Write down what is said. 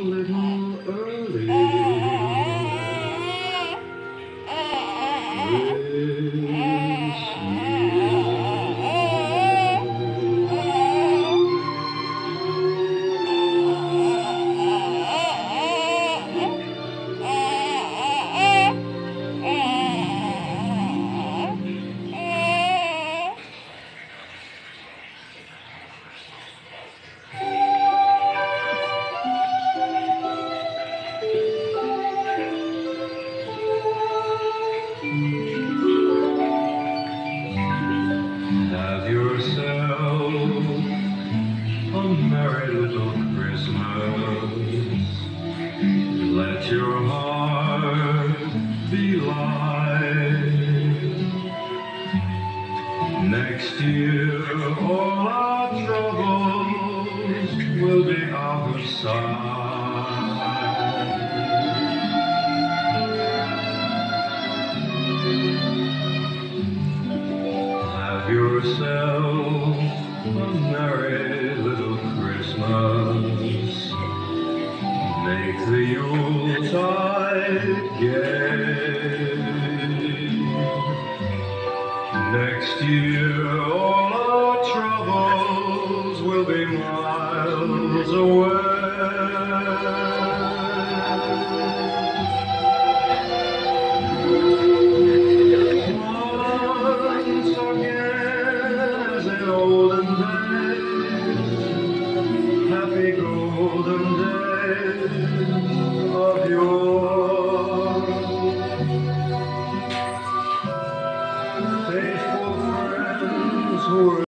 little early this Have yourself a merry little Christmas. Let your heart be light. Next year all our troubles will be out of sight. Have yourself a merry little Christmas. Make the Yuletide gay. Next year all our troubles will be miles away. Olden days, happy golden days.